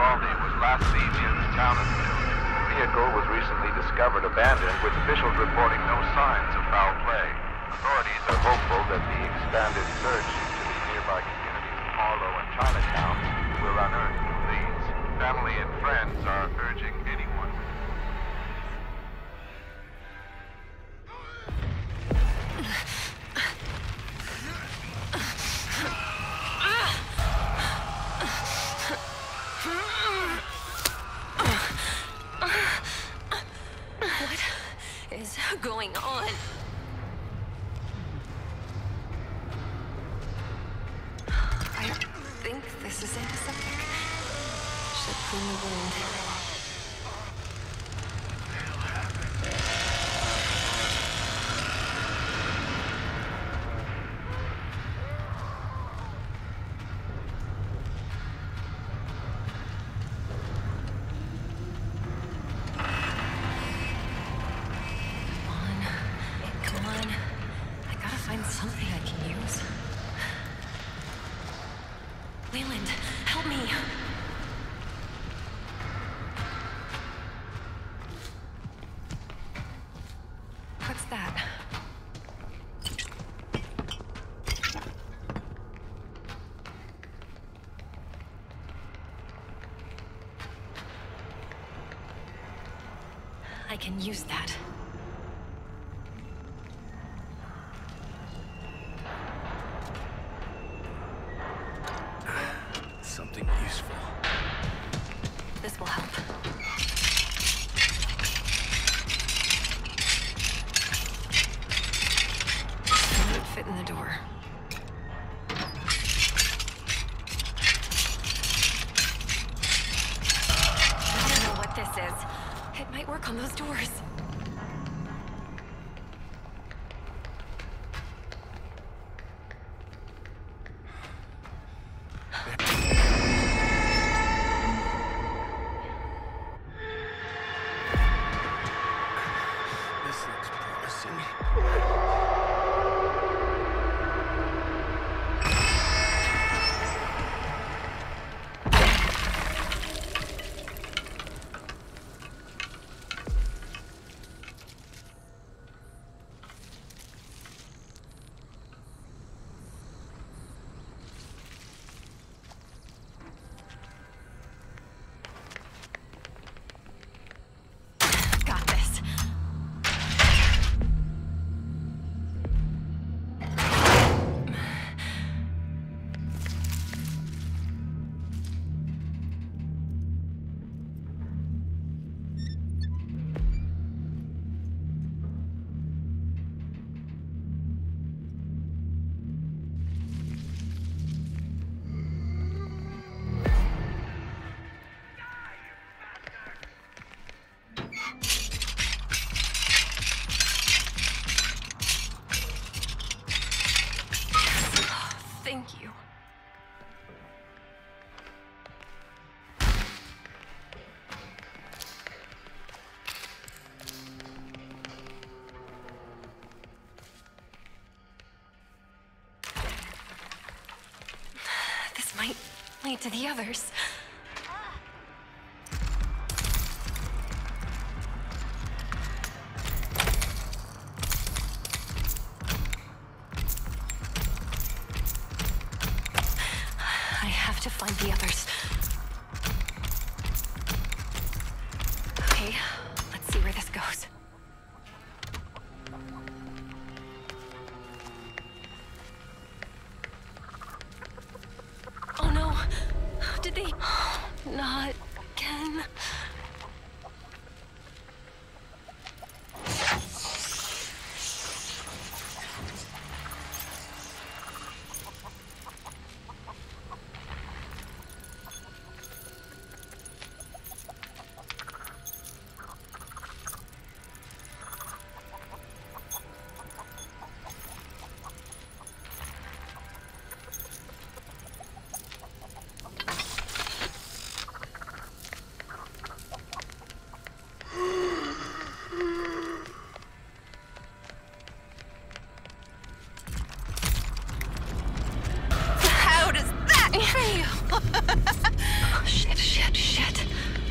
Baldy was last seen near the town of noon. The vehicle was recently discovered abandoned, with officials reporting no signs of foul play. Authorities are hopeful that the expanded search into the nearby communities of Harlow and Chinatown will unearth new leads. Family and friends are urging anyone with What is going on? I think this is antiseptic. Should clean the wound. Come on. I gotta find something I can use. Leland, help me! What's that? I can use that. Something useful. This will help. It won't fit in the door. I don't know what this is. It might work on those doors. This looks promising. Got this. Thank you. This might lead to the others. I have to find the others. Okay, let's see where this goes. Oh no! Did they... Not again. Shit. Shit.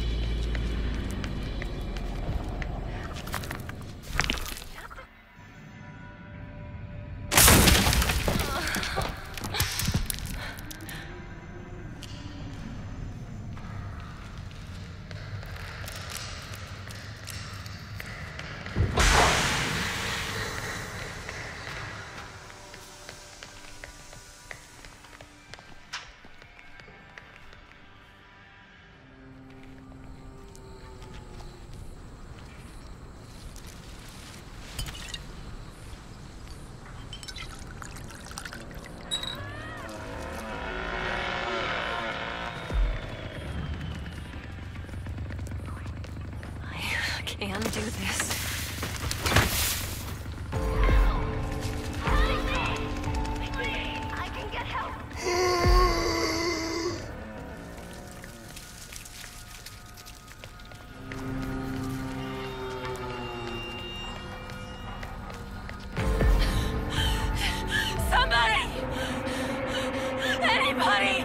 Can do this. I can get help. Somebody! Anybody!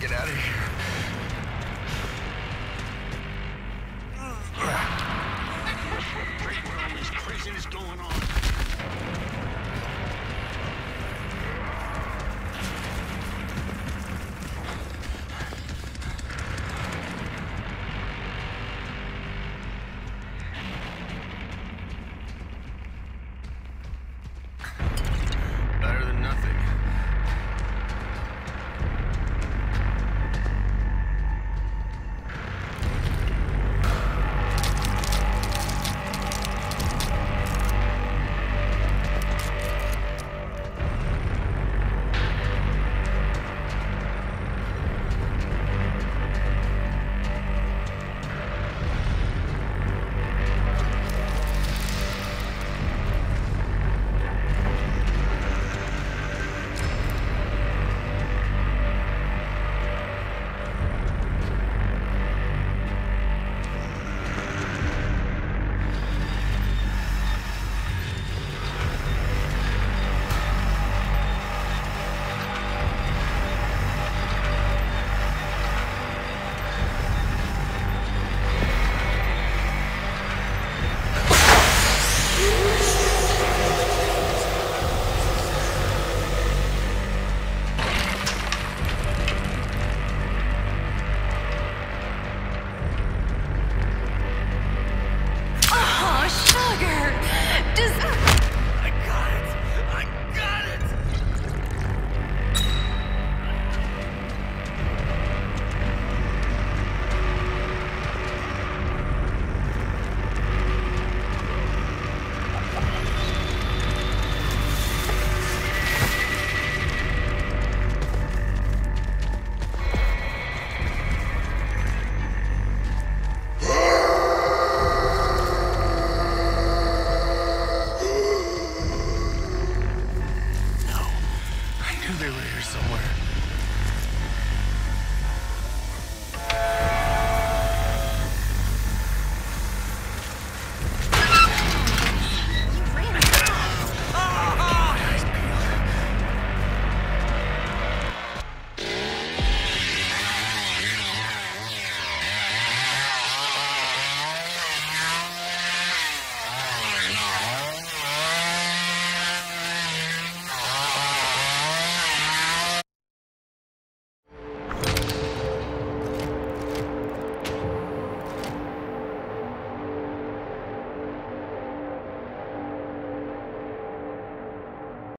Get out of here. Right where all this craziness going on. Better than nothing.